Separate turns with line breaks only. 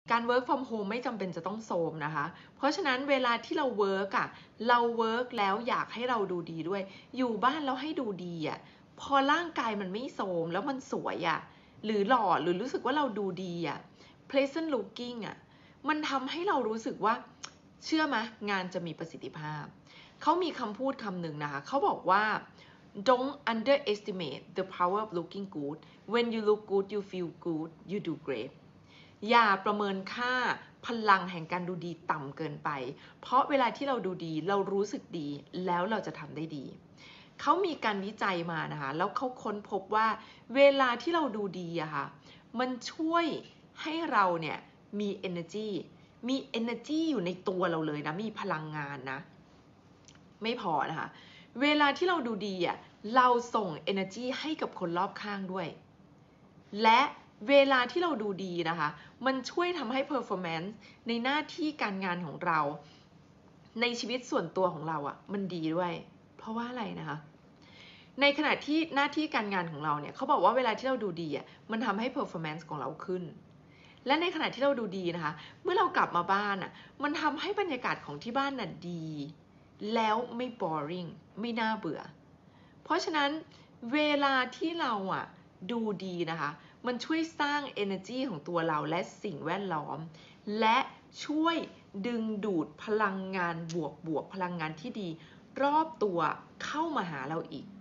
การ work from home ไม่จำเป็นจะต้องโทรมนะคะเพราะฉะนั้นเวลาที่เรา work เรา work แล้วอยากให้เราดูดีด้วยอยู่บ้านแล้วให้ดูดีพอร่างกายมันไม่โทรมแล้วมันสวยหรือหล่อหรือรู้สึกว่าเราดูดีpleasant looking มันทำให้เรารู้สึกว่าเชื่อไหมงานจะมีประสิทธิภาพเขามีคำพูดคำหนึ่งนะคะเขาบอกว่า don't underestimate the power of looking good when you look good you feel good you do great อย่าประเมินค่าพลังแห่งการดูดีต่ำเกินไปเพราะเวลาที่เราดูดีเรารู้สึกดีแล้วเราจะทำได้ดีเขามีการวิจัยมานะคะแล้วเขาค้นพบว่าเวลาที่เราดูดีค่ะมันช่วยให้เราเนี่ยมี energy อยู่ในตัวเราเลยนะมีพลังงานนะไม่พอนะคะเวลาที่เราดูดีเราส่ง energy ให้กับคนรอบข้างด้วยและเวลาที่เราดูดีนะคะมันช่วยทำให้ performance ในหน้าที่การงานของเราในชีวิตส่วนตัวของเรามันดีด้วยเพราะว่าอะไรนะคะในขณะที่หน้าที่การงานของเราเนี่ยเขาบอกว่าเวลาที่เราดูดีมันทำให้ performance ของเราขึ้นและในขณะที่เราดูดีนะคะเมื่อเรากลับมาบ้านมันทำให้บรรยากาศของที่บ้านดีแล้วไม่ boring ไม่น่าเบื่อเพราะฉะนั้นเวลาที่เราดูดีนะคะมันช่วยสร้าง energy ของตัวเราและสิ่งแวดล้อมและช่วยดึงดูดพลังงานบวกพลังงานที่ดีรอบตัวเข้ามาหาเราอีก